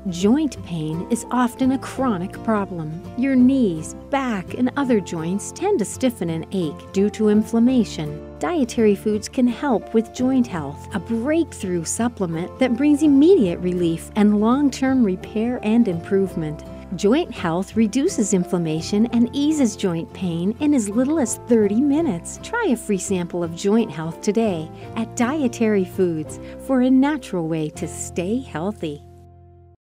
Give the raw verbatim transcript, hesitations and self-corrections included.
Joint pain is often a chronic problem. Your knees, back, and other joints tend to stiffen and ache due to inflammation. Dietary foods can help with joint health, a breakthrough supplement that brings immediate relief and long-term repair and improvement. Joint Health reduces inflammation and eases joint pain in as little as thirty minutes. Try a free sample of Joint Health today at Dietary Foods for a natural way to stay healthy.